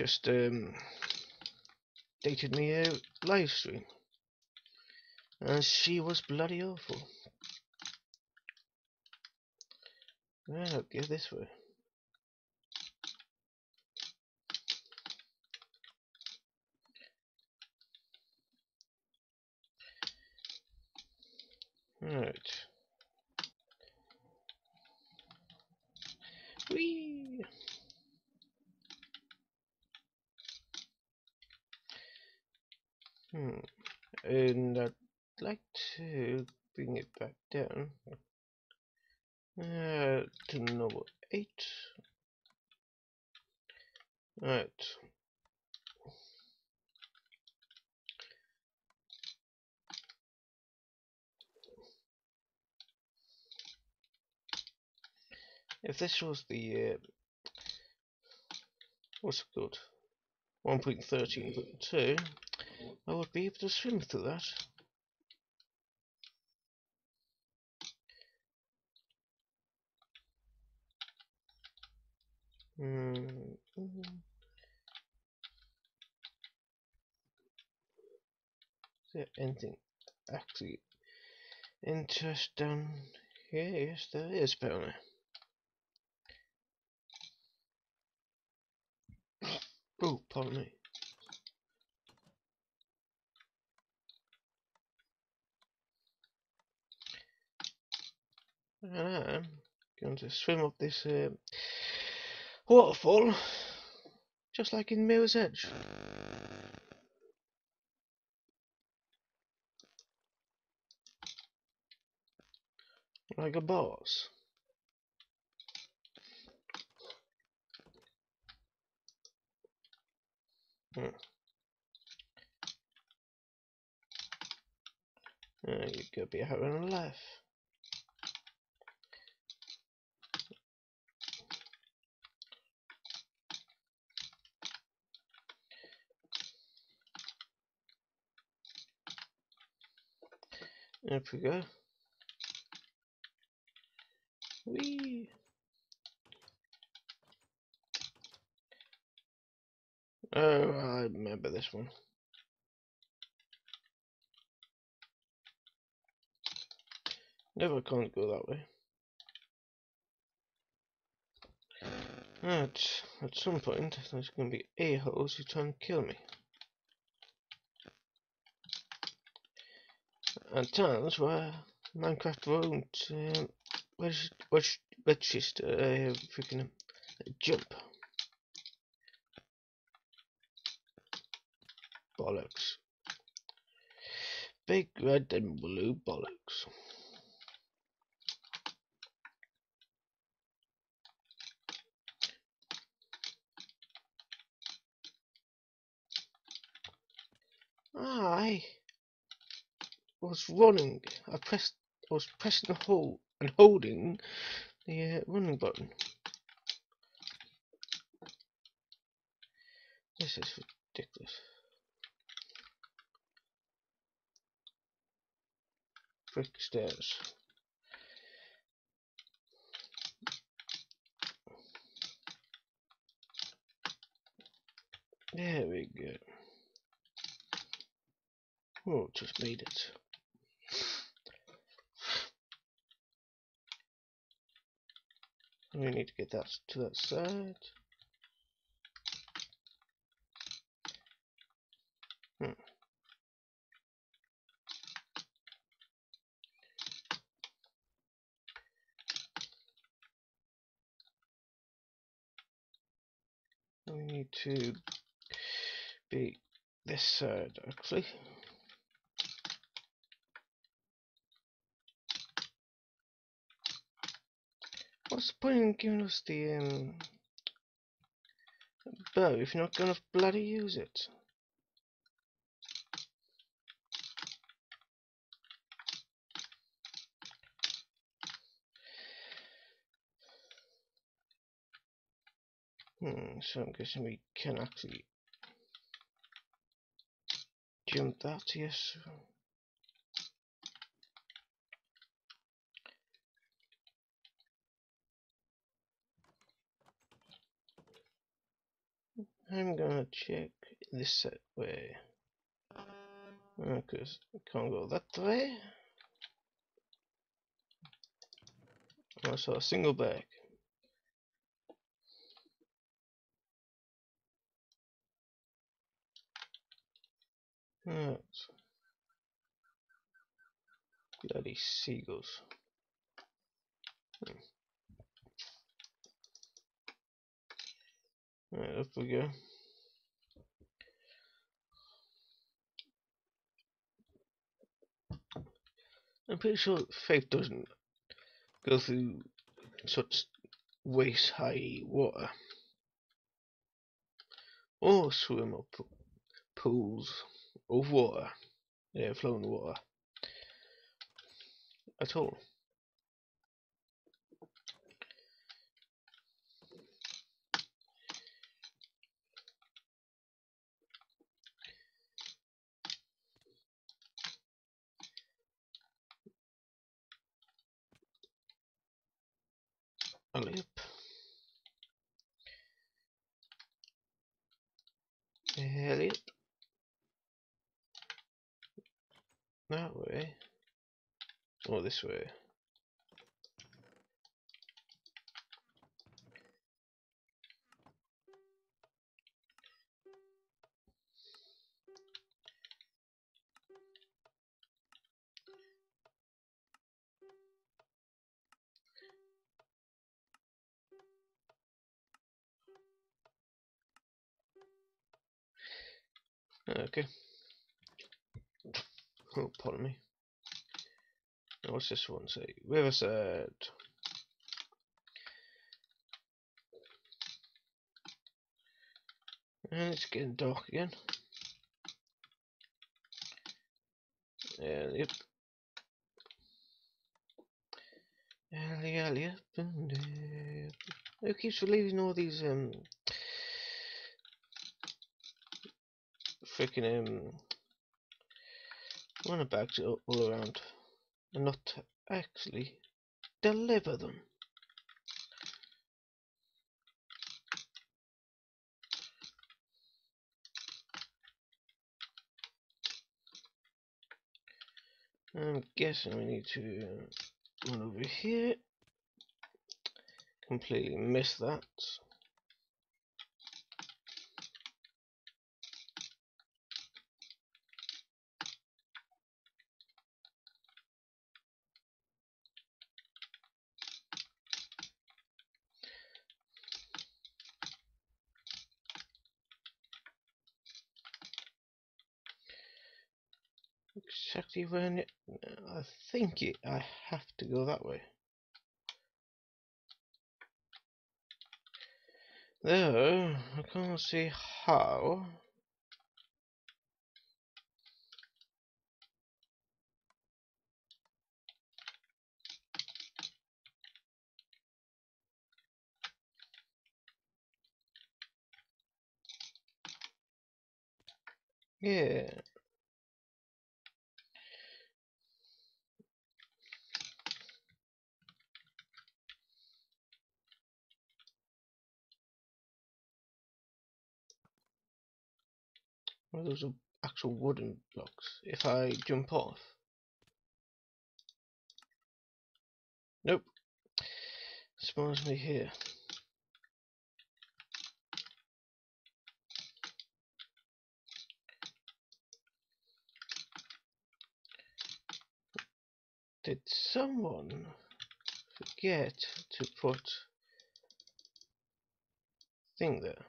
just dated me a live stream, and she was bloody awful. Right, I'll go this way. Right. Whee! And I'd like to bring it back down to number 8. Right. If this was the what's it called, 1.13.2, I would be able to swim through that. Is there anything actually interesting here? Yes, there is, apparently. Oh, pardon me. And I'm going to swim up this waterfall, just like in Mirror's Edge. Like a boss. You could be having a laugh. There we go. Whee! Oh, I remember this one. Never can't go that way. At some point, there's going to be a-holes who try and kill me. And times where Minecraft won't register a freaking jump. Bollocks. Big red and blue bollocks. I was running. I was pressing the hold and holding the running button. This is ridiculous. Brick stairs. There we go. Oh, just made it. We need to get that to that side. We need to be this side, actually. What's the point in giving us the bow if you're not gonna bloody use it? So I'm guessing we can actually jump that, yes. I'm gonna check this way. Because I can't go that way. I saw a single bag. Right. Bloody seagulls. Right, up we go. I'm pretty sure Faith doesn't go through such waist high water or swim up pools of water, yeah, flowing water at all. Alley up. Alley up. That way. Or this way. Okay. Oh, pardon me. Now, what's this one say? Riverside. And it's getting dark again. Alley up. Alley up and up. Who keeps releasing all these freaking runner bags all around and not actually deliver them? I'm guessing we need to run over here. Completely missed that. Exactly when it, I think I have to go that way. Though I can't see how. Yeah. Well, those are actual wooden blocks. If I jump off. Nope. Spawns me here. Did someone forget to put thing there?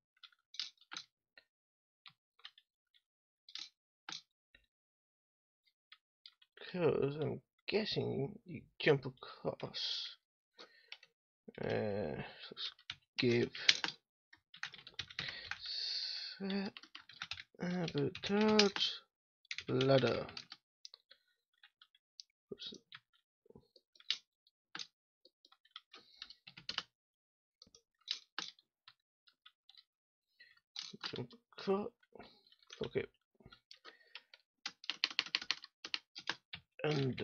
Because I'm guessing you jump across. Let's give sabotage ladder. Jump across. Okay. And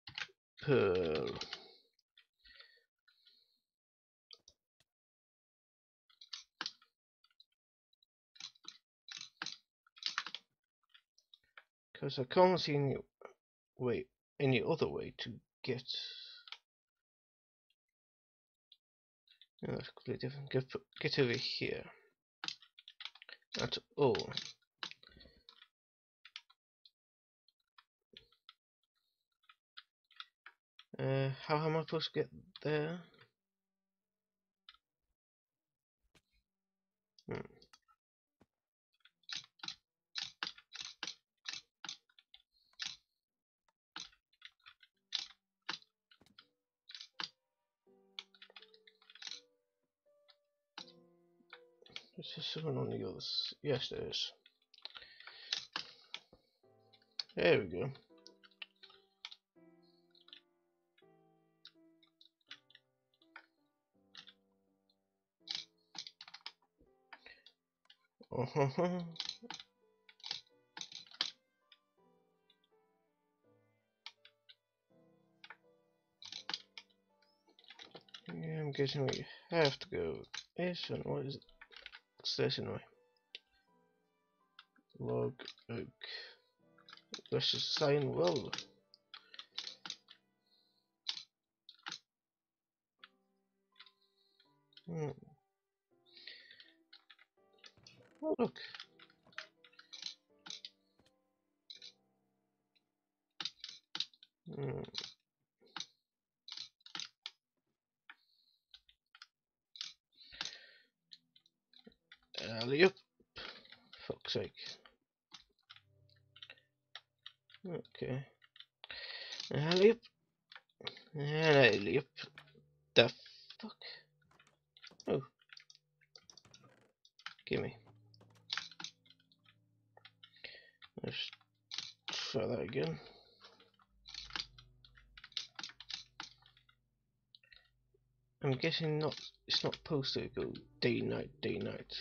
pearl. Because I can't see any other way to get. No, that's completely different. Get over here. That's all. How am I supposed to get there? Hmm. Is there someone on the others? Yes, there is. There we go. Uh-huh. Yeah, I'm guessing we have to go this one. What is it? What's this anyway? Log oak. Let's just sign well. Hmm. Oh, look. Hmm. Alley up. Fuck's sake. Okay. Alley up. And alley up. The fuck? Oh, gimme. Let's try that again. I'm guessing not. It's not supposed to go day night, day night.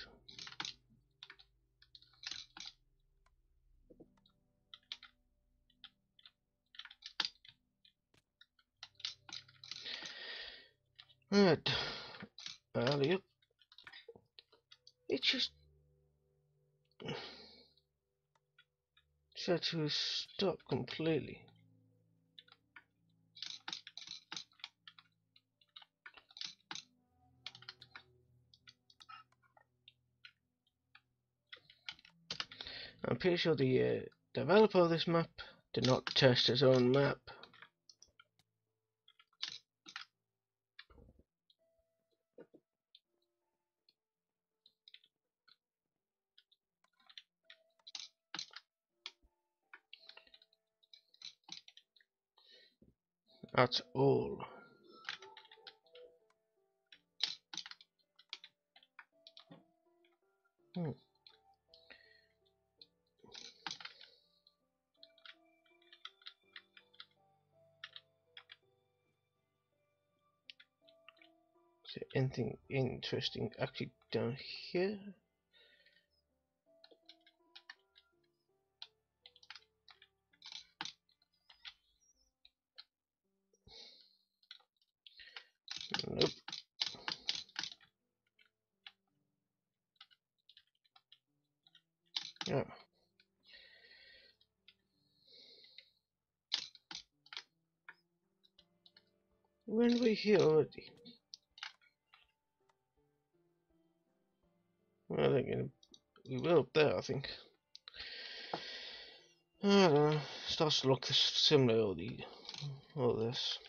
Right. Alley up. It just tried to stop completely. I'm pretty sure the developer of this map did not test his own map. At all. Hmm. Is there anything interesting actually down here? Nope. Yeah. When we're here already. Well, again, we were up there, I think. I don't know. Starts to look similar, all this.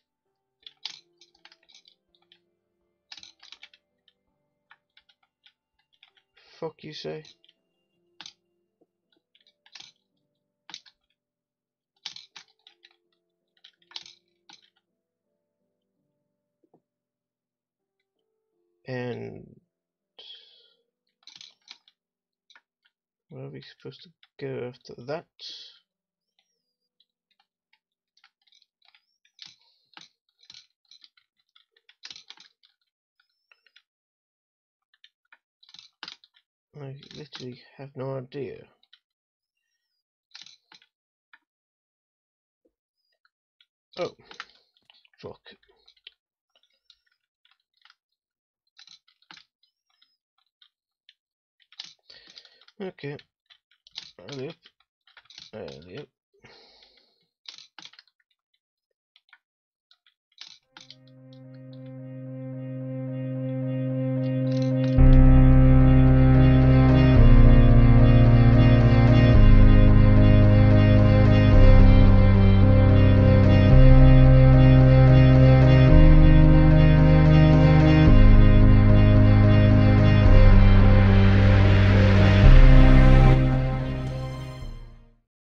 Fuck you say? And where are we supposed to go after that? I literally have no idea. Oh, fuck. Okay. Alley up. And yep.